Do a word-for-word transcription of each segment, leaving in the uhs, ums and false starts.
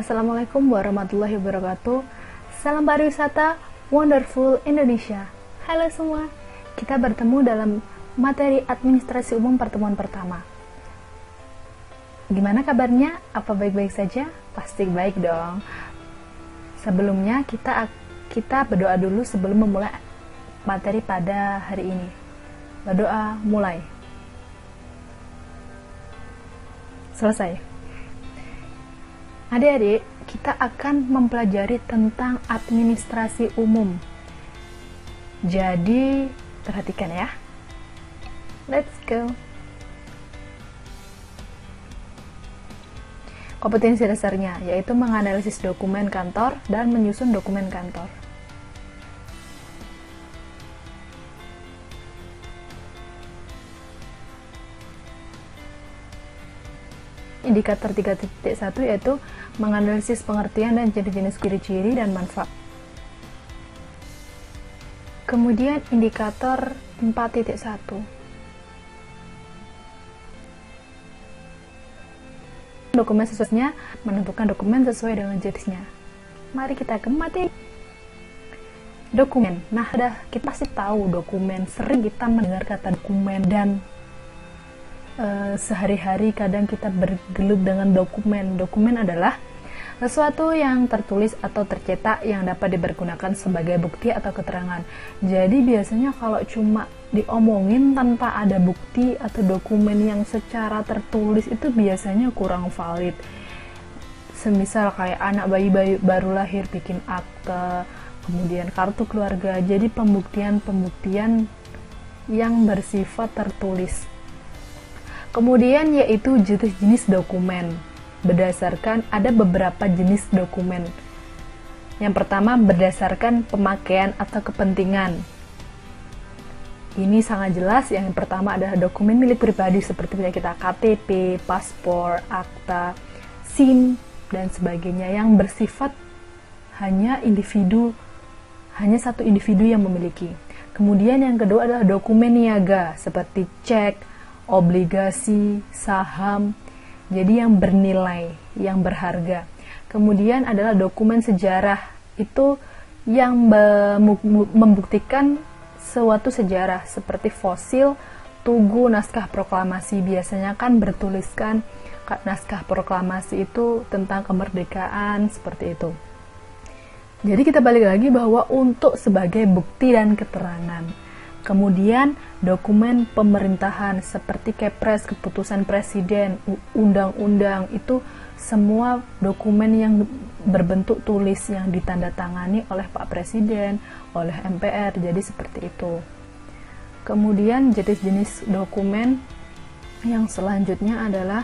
Assalamualaikum warahmatullahi wabarakatuh. Salam pariwisata Wonderful Indonesia. Halo semua, kita bertemu dalam materi administrasi umum pertemuan pertama. Gimana kabarnya? Apa baik-baik saja? Pasti baik dong. Sebelumnya kita kita berdoa dulu sebelum memulai materi pada hari ini. Berdoa mulai. Selesai. Adik-adik, kita akan mempelajari tentang administrasi umum. Jadi, perhatikan ya. Let's go. Kompetensi dasarnya yaitu menganalisis dokumen kantor dan menyusun dokumen kantor. Indikator tiga titik satu yaitu menganalisis pengertian dan jenis-jenis ciri-ciri dan manfaat. Kemudian indikator empat titik satu. Dokumen sesuainya menentukan dokumen sesuai dengan jenisnya. Mari kita ke materi. Dokumen. Nah, udah kita pasti tahu dokumen. Sering kita mendengar kata dokumen dan Uh, sehari-hari kadang kita bergelut dengan dokumen. Dokumen adalah sesuatu yang tertulis atau tercetak yang dapat dipergunakan sebagai bukti atau keterangan. Jadi biasanya kalau cuma diomongin tanpa ada bukti atau dokumen yang secara tertulis itu biasanya kurang valid. Semisal kayak anak bayi, bayi baru lahir bikin akte, kemudian kartu keluarga. Jadi pembuktian-pembuktian yang bersifat tertulis. Kemudian yaitu jenis-jenis dokumen. Berdasarkan ada beberapa jenis dokumen. Yang pertama berdasarkan pemakaian atau kepentingan. Ini sangat jelas. Yang pertama adalah dokumen milik pribadi seperti punya kita K T P, paspor, akta, SIM dan sebagainya yang bersifat hanya individu, hanya satu individu yang memiliki. Kemudian yang kedua adalah dokumen niaga seperti cek, obligasi, saham, jadi yang bernilai, yang berharga. Kemudian adalah dokumen sejarah, itu yang membuktikan suatu sejarah seperti fosil, tugu, naskah proklamasi. Biasanya kan bertuliskan naskah proklamasi itu tentang kemerdekaan, seperti itu. Jadi kita balik lagi bahwa untuk sebagai bukti dan keterangan. Kemudian dokumen pemerintahan seperti Kepres, keputusan presiden, undang-undang, itu semua dokumen yang berbentuk tulis yang ditandatangani oleh Pak Presiden, oleh M P R, jadi seperti itu. Kemudian jenis-jenis dokumen yang selanjutnya adalah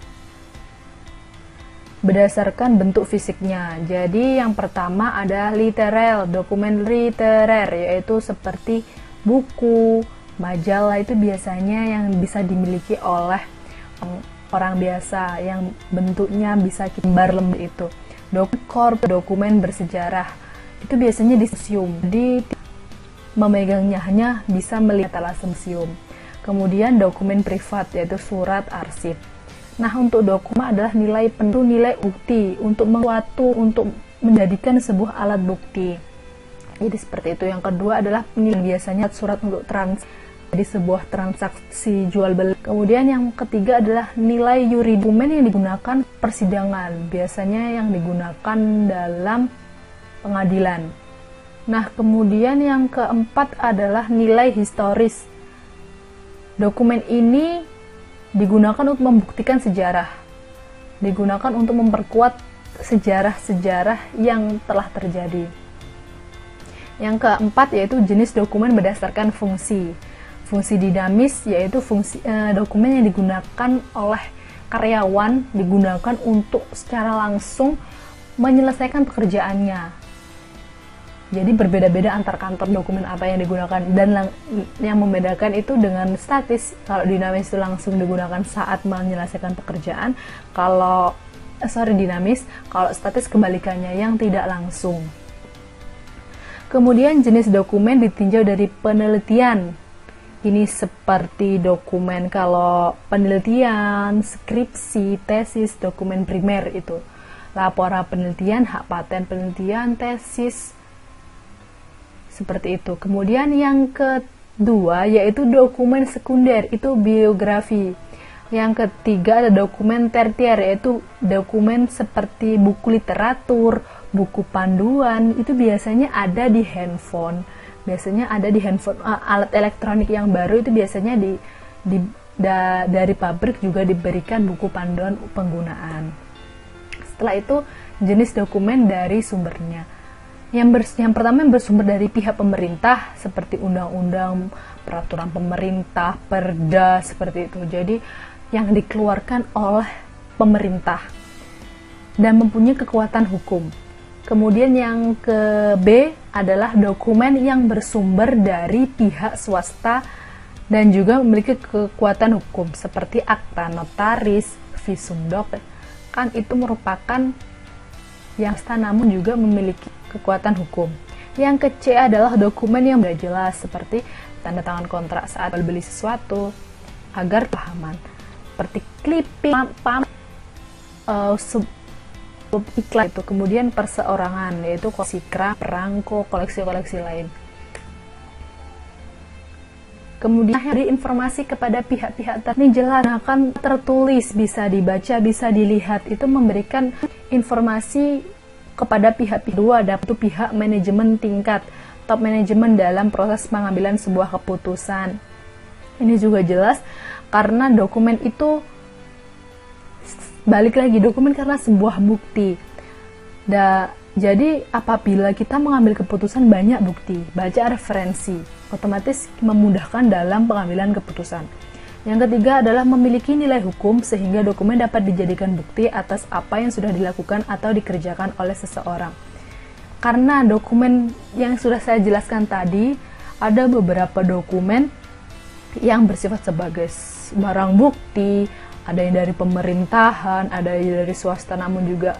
berdasarkan bentuk fisiknya. Jadi yang pertama ada literal, dokumen literer, yaitu seperti buku, majalah, itu biasanya yang bisa dimiliki oleh um, orang biasa yang bentuknya bisa gambar lembar itu. Dokumen dokumen bersejarah itu biasanya di museum, di memegangnya hanya bisa melihat alas museum. Kemudian dokumen privat yaitu surat arsip. Nah, untuk dokumen adalah nilai penuh, nilai bukti untuk suatu, untuk menjadikan sebuah alat bukti. Jadi seperti itu. Yang kedua adalah nilai, biasanya surat untuk trans, jadi sebuah transaksi jual beli. Kemudian yang ketiga adalah nilai yuridis, dokumen yang digunakan persidangan, biasanya yang digunakan dalam pengadilan. Nah, kemudian yang keempat adalah nilai historis. Dokumen ini digunakan untuk membuktikan sejarah, digunakan untuk memperkuat sejarah-sejarah yang telah terjadi. Yang keempat yaitu jenis dokumen berdasarkan fungsi. Fungsi dinamis yaitu fungsi eh, dokumen yang digunakan oleh karyawan, digunakan untuk secara langsung menyelesaikan pekerjaannya. Jadi berbeda-beda antar kantor dokumen apa yang digunakan, dan yang membedakan itu dengan statis. Kalau dinamis itu langsung digunakan saat menyelesaikan pekerjaan, kalau eh, sorry dinamis, kalau statis kebalikannya yang tidak langsung. Kemudian jenis dokumen ditinjau dari penelitian. Ini seperti dokumen kalau penelitian, skripsi, tesis, dokumen primer itu. laporan penelitian, hak paten penelitian, tesis, seperti itu. Kemudian yang kedua yaitu dokumen sekunder, itu biografi. Yang ketiga ada dokumen tertier, yaitu dokumen seperti buku literatur, buku panduan, itu biasanya ada di handphone. Biasanya ada di handphone, alat elektronik yang baru itu biasanya di, di da, dari pabrik juga diberikan buku panduan penggunaan. Setelah itu jenis dokumen dari sumbernya. Yang, ber, yang pertama yang bersumber dari pihak pemerintah seperti undang-undang, peraturan pemerintah, perda, seperti itu. Jadi yang dikeluarkan oleh pemerintah dan mempunyai kekuatan hukum. Kemudian yang ke B adalah dokumen yang bersumber dari pihak swasta dan juga memiliki kekuatan hukum seperti akta notaris, visum doc, kan itu merupakan yang swasta namun juga memiliki kekuatan hukum. Yang ke C adalah dokumen yang tidak jelas seperti tanda tangan kontrak saat beli sesuatu agar pahaman, seperti clipping, pam, uh, sub, iklan itu. Kemudian perseorangan yaitu koleksi kerang, perangko, koleksi-koleksi lain. Kemudian dari informasi kepada pihak-pihak ini jelas akan tertulis, bisa dibaca, bisa dilihat, itu memberikan informasi kepada pihak kedua, ada itu pihak manajemen tingkat top manajemen dalam proses pengambilan sebuah keputusan. Ini juga jelas karena dokumen itu balik lagi dokumen karena sebuah bukti. Da, jadi apabila kita mengambil keputusan banyak bukti, baca referensi, otomatis memudahkan dalam pengambilan keputusan. Yang ketiga adalah memiliki nilai hukum sehingga dokumen dapat dijadikan bukti atas apa yang sudah dilakukan atau dikerjakan oleh seseorang. Karena dokumen yang sudah saya jelaskan tadi, ada beberapa dokumen yang bersifat sebagai barang bukti, ada yang dari pemerintahan, ada yang dari swasta namun juga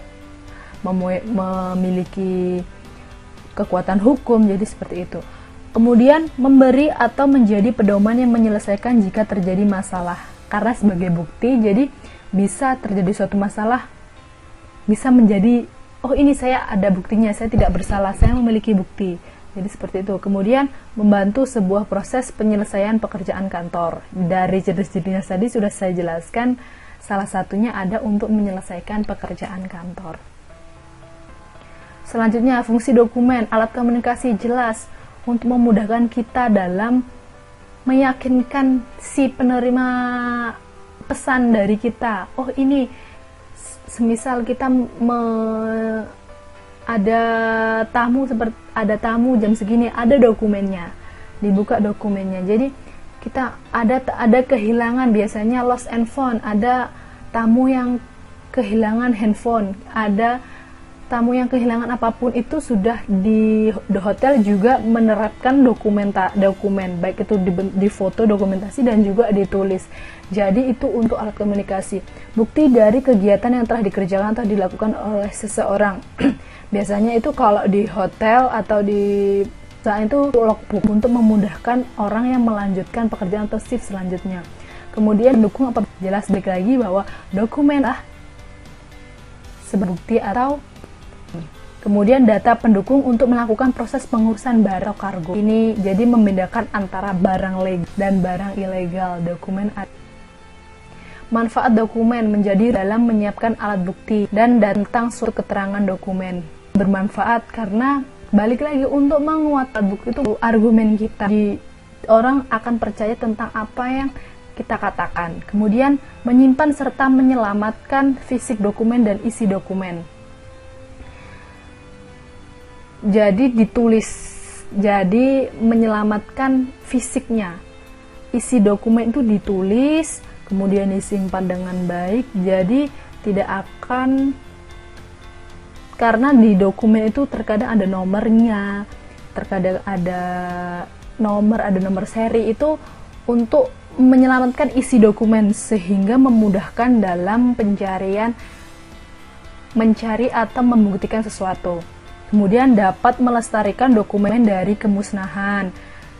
memiliki kekuatan hukum, jadi seperti itu. Kemudian memberi atau menjadi pedoman yang menyelesaikan jika terjadi masalah. Karena sebagai bukti, jadi bisa terjadi suatu masalah, bisa menjadi, oh ini saya ada buktinya, saya tidak bersalah, saya memiliki bukti. Jadi seperti itu. Kemudian membantu sebuah proses penyelesaian pekerjaan kantor. Dari jenis-jenisnya tadi sudah saya jelaskan, salah satunya ada untuk menyelesaikan pekerjaan kantor. Selanjutnya, fungsi dokumen, alat komunikasi jelas untuk memudahkan kita dalam meyakinkan si penerima pesan dari kita. Oh ini, semisal kita me, ada tamu seperti ada tamu jam segini, ada dokumennya, dibuka dokumennya. Jadi kita ada ada kehilangan, biasanya lost and found, ada tamu yang kehilangan handphone, ada tamu yang kehilangan apapun, itu sudah di, di hotel juga menerapkan dokumenta, dokumen, baik itu di, di foto, dokumentasi, dan juga ditulis. Jadi itu untuk alat komunikasi. Bukti dari kegiatan yang telah dikerjakan atau dilakukan oleh seseorang. Biasanya itu kalau di hotel atau di saat itu logbook untuk memudahkan orang yang melanjutkan pekerjaan atau shift selanjutnya. Kemudian mendukung apa? Jelas balik lagi bahwa dokumen ah sebagai bukti atau kemudian data pendukung untuk melakukan proses pengurusan barang kargo. Ini jadi membedakan antara barang legal dan barang ilegal. Dokumen manfaat dokumen menjadi dalam menyiapkan alat bukti dan tentang suatu keterangan dokumen. Bermanfaat karena balik lagi untuk menguat alat bukti itu argumen kita. Di, orang akan percaya tentang apa yang kita katakan. Kemudian menyimpan serta menyelamatkan fisik dokumen dan isi dokumen. Jadi ditulis, jadi menyelamatkan fisiknya. Isi dokumen itu ditulis, kemudian disimpan dengan baik, jadi tidak akan, karena di dokumen itu terkadang ada nomornya, terkadang ada nomor, ada nomor seri, itu untuk menyelamatkan isi dokumen sehingga memudahkan dalam pencarian, mencari atau membuktikan sesuatu. Kemudian dapat melestarikan dokumen dari kemusnahan.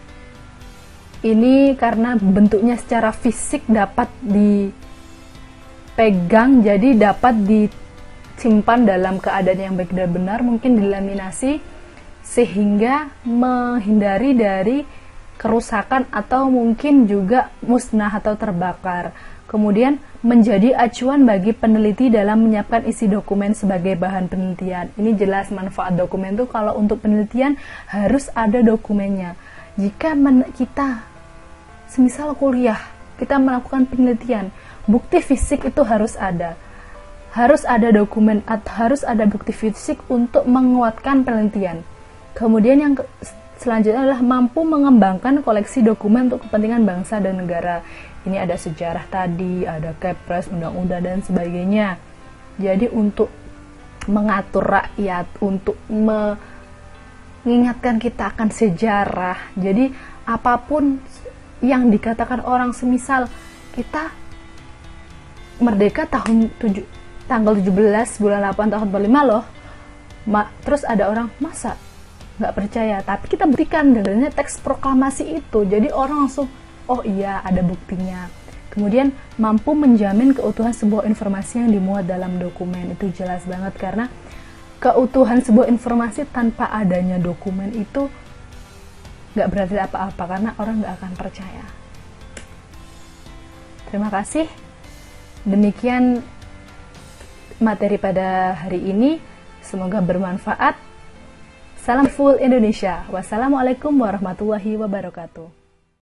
Ini karena bentuknya secara fisik dapat dipegang, jadi dapat simpan dalam keadaan yang baik dan benar, mungkin dilaminasi sehingga menghindari dari kerusakan atau mungkin juga musnah atau terbakar. Kemudian menjadi acuan bagi peneliti dalam menyiapkan isi dokumen sebagai bahan penelitian. Ini jelas manfaat dokumen itu kalau untuk penelitian harus ada dokumennya. Jika kita semisal kuliah, kita melakukan penelitian, bukti fisik itu harus ada. Harus ada dokumen atau harus ada bukti fisik untuk menguatkan penelitian. Kemudian yang selanjutnya adalah mampu mengembangkan koleksi dokumen untuk kepentingan bangsa dan negara. Ini ada sejarah tadi, ada kepres, undang-undang dan sebagainya. Jadi untuk mengatur rakyat, untuk mengingatkan kita akan sejarah. Jadi apapun yang dikatakan orang, semisal kita merdeka tahun tujuh, tanggal tujuh belas bulan delapan tahun empat puluh lima loh. Ma, terus ada orang, masa nggak percaya? Tapi kita buktikan dengannya teks proklamasi itu. Jadi orang langsung, oh iya, ada buktinya. Kemudian mampu menjamin keutuhan sebuah informasi yang dimuat dalam dokumen. Itu jelas banget, karena keutuhan sebuah informasi tanpa adanya dokumen itu nggak berarti apa-apa, karena orang nggak akan percaya. Terima kasih. Demikian materi pada hari ini. Semoga bermanfaat. Salam full Indonesia. Wassalamualaikum warahmatullahi wabarakatuh.